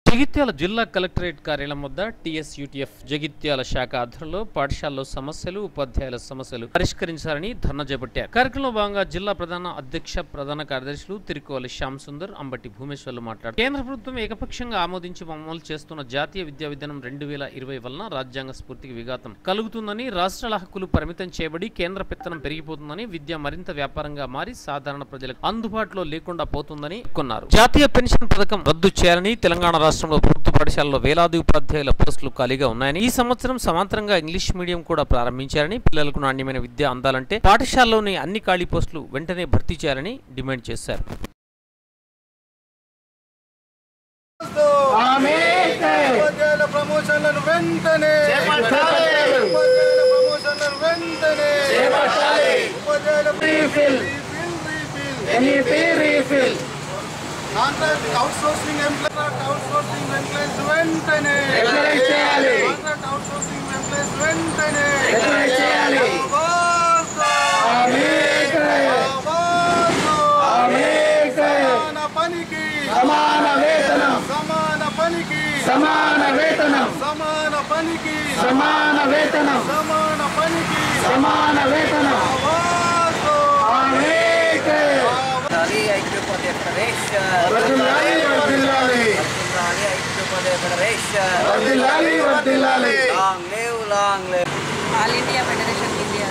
జగిత్యాల జిల్లా కలెక్టరేట్ కార్యాలయం వద్ద టీఎస్యూటీఎఫ్ జగిత్యాల శాఖ ఆధ్వర్యంలో పాఠశాలలో సమస్యలు ఉపాధ్యాయుల సమస్యలు పరిష్కరించాలని ధర్నా చేపట్టారు. కార్యక్రమంలో భాగంగా జిల్లా ప్రధాన అధ్యక్ష ప్రధాన కార్యదర్శులు తిరుకోవాలి శ్యామ్ సుందర్, అంబటి భూమేశ్వర్లు మాట్లాడారు. కేంద్ర ప్రభుత్వం ఏకపక్షంగా ఆమోదించి అమలు చేస్తున్న జాతీయ విద్యా విధానం 2020 వలన రాజ్యాంగ స్ఫూర్తికి విఘాతం కలుగుతుందని, రాష్ట్రాల హక్కులు పరిమితం చేయబడి కేంద్ర పెత్తనం పెరిగిపోతుందని, విద్య మరింత వ్యాపారంగా మారి సాధారణ ప్రజలకు అందుబాటులో లేకుండా పోతుందని కొన్నారు. జాతీయ పెన్షన్ పథకం రద్దు చేయాలని, తెలంగాణ రాష్ట్రంలో ప్రభుత్వ పాఠశాలలో వేలాది ఉపాధ్యాయుల పోస్టులు ఖాళీగా ఉన్నాయని, ఈ సంవత్సరం సమాంతరంగా ఇంగ్లీష్ మీడియం కూడా ప్రారంభించారని, పిల్లలకు నాణ్యమైన విద్య అందాలంటే పాఠశాలలోని అన్ని ఖాళీ పోస్టులు వెంటనే భర్తీ చేయాలని డిమాండ్ చేశారు. కాంట్రాక్ట్ అవుట్సోర్సింగ్ ఎంప్లాయీస్ వెంటనే కాంట్రాక్ట్ అవుట్సోర్సింగ్ ఎంప్లాయీస్ వెంటనే సమాన పనికి సమాన వేతనం, సమాన పనికి సమాన వేతనం, సమాన పనికి సమాన వేతనం, సమాన పనికి సమాన వేతనం. All India federation India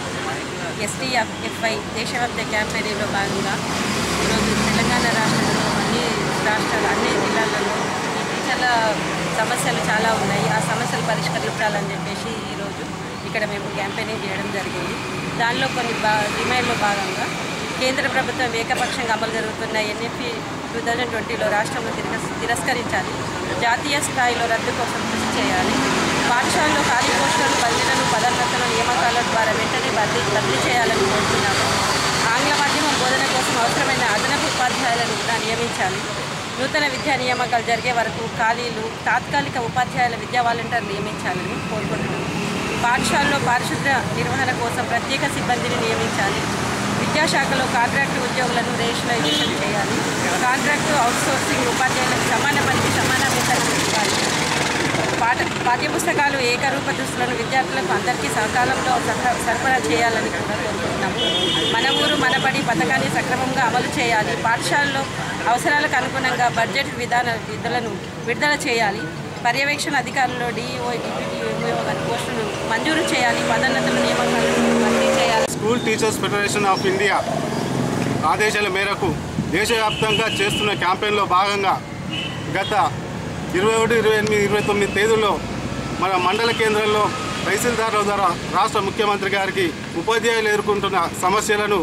STFI దేశవ్యాప్త క్యాంపెయిన్లో భాగంగా ఈరోజు తెలంగాణ రాష్ట్రంలో అన్ని జిల్లాలలో ఈ టీచర్ల సమస్యలు చాలా ఉన్నాయి. ఆ సమస్యలు పరిష్కరించాలని చెప్పేసి ఈరోజు ఇక్కడ మేము క్యాంపెయినింగ్ చేయడం జరిగింది. దానిలో కొన్ని డిమాండ్లో భాగంగా కేంద్ర ప్రభుత్వం ఏకపక్షంగా అమలు జరుగుతున్న NFP 2020లో రాష్ట్రంలో తిరస్కరించాలి, జాతీయ స్థాయిలో రద్దు కోసం కృషి చేయాలి, పాఠశాలలో ఖాళీ పోస్టులను, బదిలీలను, పదోన్నతుల నియామకాల ద్వారా వెంటనే బదిలీ చేయాలని కోరుతున్నాము. ఆంగ్ల మాధ్యమం బోధన కోసం అవసరమైన అదనపు ఉపాధ్యాయులను కూడా నియమించాలి. నూతన విద్యా నియామకాలు జరిగే వరకు ఖాళీలు, తాత్కాలిక ఉపాధ్యాయుల విద్యా వాలంటీర్లు నియమించాలని కోరుకుంటున్నాము. పాఠశాలలో పారిశుద్ధ్య నిర్వహణ కోసం ప్రత్యేక సిబ్బందిని నియమించాలి. విద్యాశాఖలో కాంట్రాక్టు ఉద్యోగులను రేషనలైజేషన్ చేయాలి. కాంట్రాక్టు అవుట్సోర్సింగ్ ఉపాధ్యాయులకు సమాన పనికి సమాన వేతనం ఇవ్వాలి. పాఠ్యపుస్తకాలు, ఏకరూప దుస్తులను విద్యార్థులకు అందరికీ సకాలంలో సరఫరా చేయాలని కూడా కోరుకుంటున్నాము. మన ఊరు మన బడి పథకాన్ని సక్రమంగా అమలు చేయాలి. పాఠశాలలో అవసరాలకు అనుగుణంగా బడ్జెట్ విధులను విడుదల చేయాలి. పర్యవేక్షణ అధికారుల్లో DEO, DPO గారి పోస్టులు మంజూరు చేయాలి. పదోన్నతుల నియామకాలను భర్తీ చేయాలి. School teachers federation of India ఆదేశాల మేరకు దేశవ్యాప్తంగా చేస్తున్న క్యాంపెయిన్లో భాగంగా గత 21, 28, 29 తేదీల్లో మన మండల కేంద్రంలో తహసీల్దారుల ద్వారా రాష్ట్ర ముఖ్యమంత్రి గారికి ఉపాధ్యాయులు ఎదుర్కొంటున్న సమస్యలను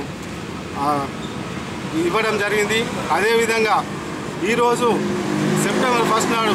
ఇవ్వడం జరిగింది. అదేవిధంగా ఈరోజు సెప్టెంబర్ 1 నాడు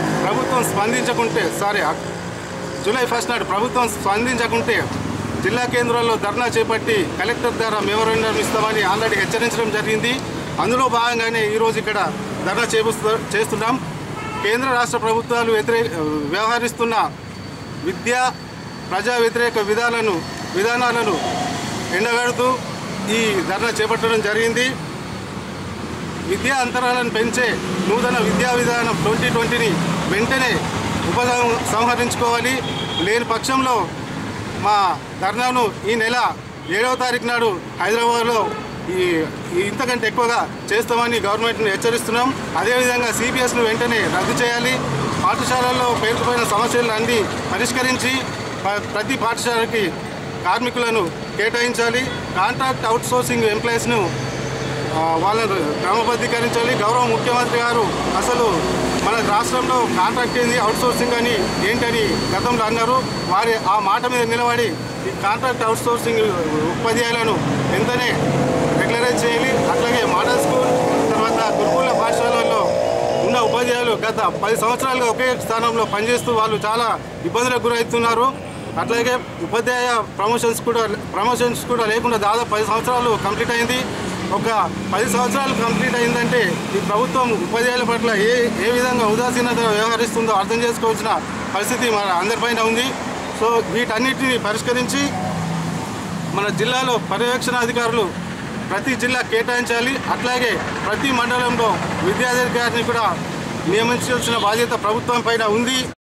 జూలై 1 నాడు ప్రభుత్వం స్పందించకుంటే జిల్లా కేంద్రాల్లో ధర్నా చేపట్టి కలెక్టర్ ద్వారా మెమోరాండం ఇస్తామని ఆల్రెడీ హెచ్చరించడం జరిగింది. అందులో భాగంగానే ఈరోజు ఇక్కడ ధర్నా చేస్తున్నాం. కేంద్ర రాష్ట్ర ప్రభుత్వాలు వ్యవహరిస్తున్న ప్రజా వ్యతిరేక విధానాలను ఎండగడుతూ ఈ ధర్నా చేపట్టడం జరిగింది. విద్యా అంతరాలను పెంచే నూతన విద్యా విధానం 2020ని వెంటనే ఉపసంహరించుకోవాలి. లేని పక్షంలో మా ధర్నాను ఈ నెల 7వ తారీఖు నాడు హైదరాబాద్లో ఇంతకంటే ఎక్కువగా చేస్తామని గవర్నమెంట్ను హెచ్చరిస్తున్నాం. అదేవిధంగా CBSను వెంటనే రద్దు చేయాలి. పాఠశాలల్లో పేరుకుపోయిన సమస్యలను అన్నీ పరిష్కరించి ప్రతి పాఠశాలకి కార్మికులను కేటాయించాలి. కాంట్రాక్ట్ అవుట్సోర్సింగ్ ఎంప్లాయీస్ను వాళ్ళను క్రమబద్ధీకరించాలి. గౌరవ ముఖ్యమంత్రి గారు అసలు మన రాష్ట్రంలో కాంట్రాక్ట్ ఏంది, అవుట్సోర్సింగ్ అని ఏంటని గతంలో అన్నారు. వారి ఆ మాట మీద నిలబడి ఈ కాంట్రాక్ట్ అవుట్సోర్సింగ్ ఉపాధ్యాయులను వెంటనే రెగ్యులరైజ్ చేయాలి. అట్లాగే మోడల్ స్కూల్ తర్వాత గురుకుల పాఠశాలల్లో ఉన్న ఉపాధ్యాయులు గత 10 సంవత్సరాలుగా ఒకే స్థానంలో పనిచేస్తూ వాళ్ళు చాలా ఇబ్బందులకు గురవుతున్నారు. అట్లాగే ఉపాధ్యాయ ప్రమోషన్స్ కూడా లేకుండా దాదాపు 10 సంవత్సరాలు కంప్లీట్ అయింది. ఒక 10 సంవత్సరాలు కంప్లీట్ అయిందంటే ఈ ప్రభుత్వం ఉపాధ్యాయుల పట్ల ఏ విధంగా ఉదాసీనత వ్యవహరిస్తుందో అర్థం చేసుకోవాల్సిన పరిస్థితి మన అందరిపైన ఉంది. సో వీటన్నిటిని పరిష్కరించి మన జిల్లాలో పర్యవేక్షణ అధికారులు ప్రతి జిల్లా కేటాయించాలి. అట్లాగే ప్రతి మండలంలో విద్యాధికారిని కూడా నియమించాల్సిన బాధ్యత ప్రభుత్వం పైన ఉంది.